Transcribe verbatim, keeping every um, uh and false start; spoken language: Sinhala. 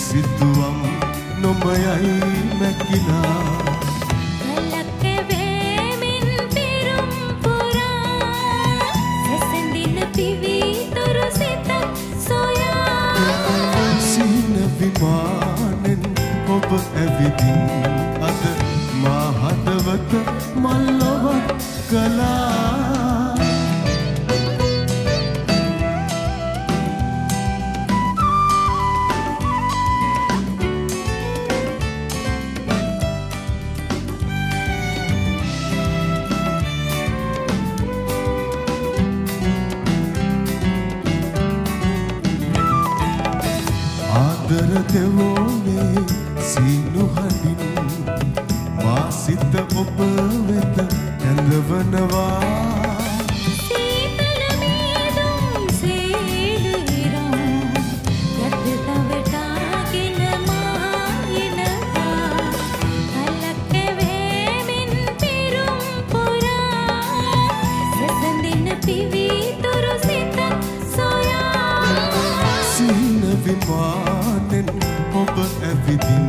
සිතුවම් නොමයයි මැකිලා විමානෙන් ඔබ ඇවිදින් අද මා හදවත මල්ලොවක් කළා ආදර දෙවෝනේ සීනු හඬින් මා සිත ඔබ වෙත ඇඳවනවා සීතල මීදුම් සීලිරා යත් තවටාගෙන මා එනවා කලක් වේමින් පිරුම් පුරා සැසඳින පිවිතුරු සිත සොයා සීන විමානෙන් ඔබ ඇවිදින්